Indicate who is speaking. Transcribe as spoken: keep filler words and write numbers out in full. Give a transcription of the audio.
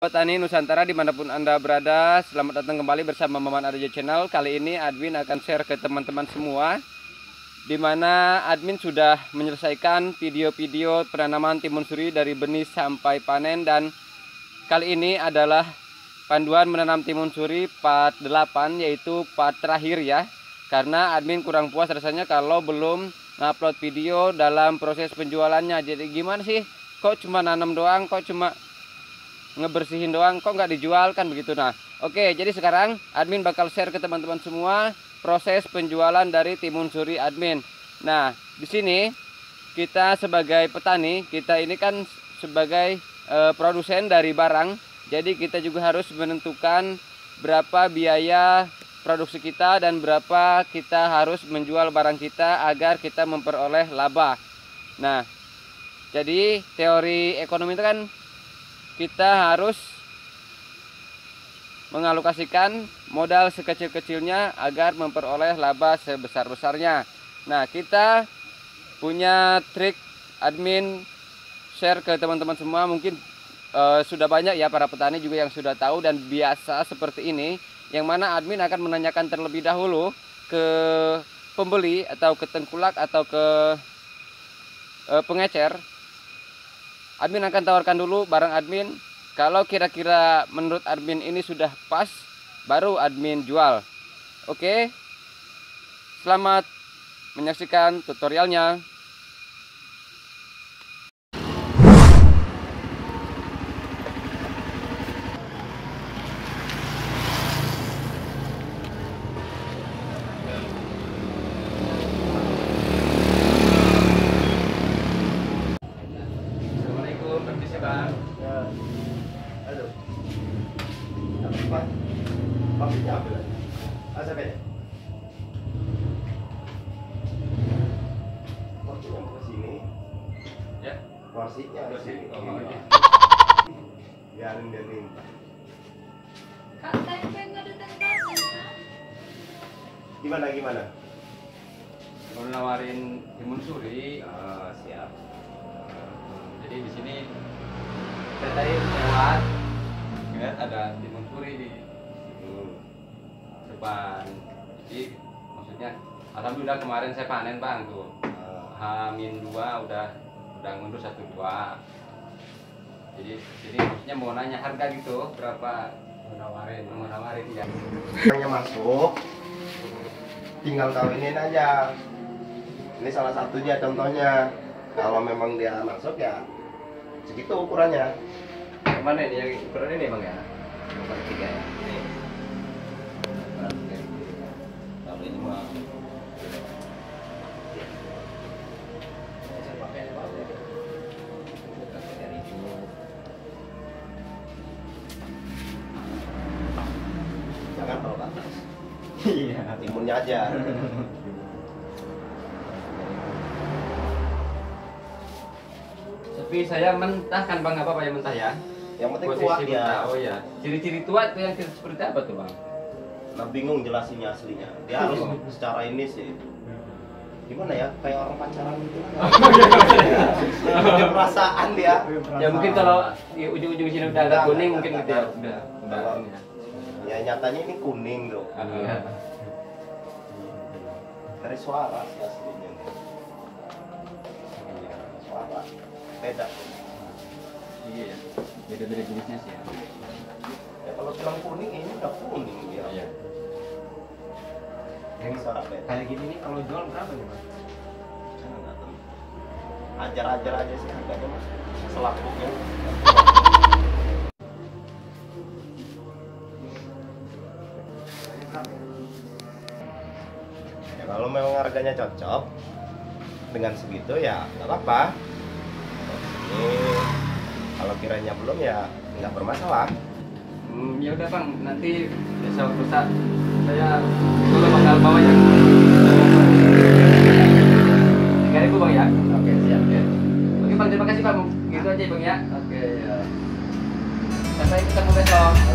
Speaker 1: Petani Nusantara dimanapun Anda berada, selamat datang kembali bersama Maman Arjo Channel. Kali ini admin akan share ke teman-teman semua, dimana admin sudah menyelesaikan video-video penanaman timun suri dari benih sampai panen. Dan kali ini adalah panduan menanam timun suri part delapan, yaitu part terakhir ya. Karena admin kurang puas rasanya kalau belum ngupload video dalam proses penjualannya. Jadi gimana sih, kok cuma nanam doang, kok cuma ngebersihin doang, kok nggak dijual kan begitu. Nah oke, jadi sekarang admin bakal share ke teman-teman semua proses penjualan dari timun suri admin. Nah di sini kita sebagai petani, kita ini kan sebagai e, produsen dari barang, jadi kita juga harus menentukan berapa biaya produksi kita dan berapa kita harus menjual barang kita agar kita memperoleh laba. Nah jadi teori ekonomi itu kan kita harus mengalokasikan modal sekecil-kecilnya agar memperoleh laba sebesar-besarnya. Nah kita punya trik admin share ke teman-teman semua. Mungkin uh, sudah banyak ya para petani juga yang sudah tahu dan biasa seperti ini, yang mana admin akan menanyakan terlebih dahulu ke pembeli atau ke tengkulak atau ke uh, pengecer. Admin akan tawarkan dulu barang admin. Kalau kira-kira menurut admin ini sudah pas, baru admin jual. Oke, selamat menyaksikan tutorialnya. Bang.
Speaker 2: Ya. Halo. Apa? Maksudnya apa? Ah, sampai. Porsinya ke sini.
Speaker 1: Ya.
Speaker 2: Porsinya ke sini.
Speaker 1: Oh, iya.
Speaker 2: Biarin dia minta.
Speaker 3: Kak, tempe nggak ada tempe.
Speaker 2: Gimana gimana?
Speaker 1: Mau nawarin timun suri.
Speaker 2: Ah, siap.
Speaker 1: Jadi di sini saya tadi lewat, lihat ada timun suri di
Speaker 2: Hmm.
Speaker 1: depan. Jadi maksudnya alhamdulillah kemarin saya panen bang tuh.
Speaker 2: Ah.
Speaker 1: Hamin dua udah udah ngunduh satu dua. Jadi jadi maksudnya mau nanya harga gitu berapa, mau nawarin mau nawarin ya.
Speaker 2: Yang masuk, tinggal kawinin aja. Ini salah satunya contohnya. Kalau memang dia masuk ya segitu ukurannya.
Speaker 1: Yang mana ini, yang ukuran ini bang ya? Nomor tiga ya. Ini. Kalau ini mah saya pakai apa? Pakai dari dulu.
Speaker 2: Jangan kalau ke atas.
Speaker 1: Iya.
Speaker 2: Timunnya aja.
Speaker 1: Tapi saya mentah kan bang, apa apa yang mentah ya?
Speaker 2: Yang penting
Speaker 1: Posisi
Speaker 2: kuat
Speaker 1: mentah.
Speaker 2: ya.
Speaker 1: Oh ya. Ciri-ciri tua itu yang seperti apa tuh bang?
Speaker 2: Nah, bingung jelasinnya aslinya. Dia harus secara ini sih. Gimana ya? Kayak orang pacaran gitu. Dia perasaan dia.
Speaker 1: Ya mungkin kalau di ujung-ujung sini udah agak kuning mungkin gitu ya. Udah. Udah.
Speaker 2: Kalau-
Speaker 1: Ini ya.
Speaker 2: Ya nyatanya ini kuning loh.
Speaker 1: Ah, iya.
Speaker 2: Dari suara sih aslinya. Suara beda.
Speaker 1: Iya ya. Beda-beda jenisnya sih ya.
Speaker 2: Ya kalau bilang kuning ini udah kuning dia.
Speaker 1: Iya.
Speaker 2: Yang suara beda.
Speaker 1: Kayak gini nih kalau jual berapa nih bang?
Speaker 2: Saya nggak tahu. Ajar-ajar aja sih harganya mas. Selapuknya. Ya, kalau memang harganya cocok dengan segitu ya nggak apa-apa. Ini kalau kiranya belum ya nggak bermasalah.
Speaker 1: Hmm, ya udah bang, nanti besok lusa saya dulu bakal bawa yang tiga ribu bang ya.
Speaker 2: Oke siap ya.
Speaker 1: Oke bang, terima kasih bang. Gitu aja bang ya. Oke ya. Sampai ketemu besok.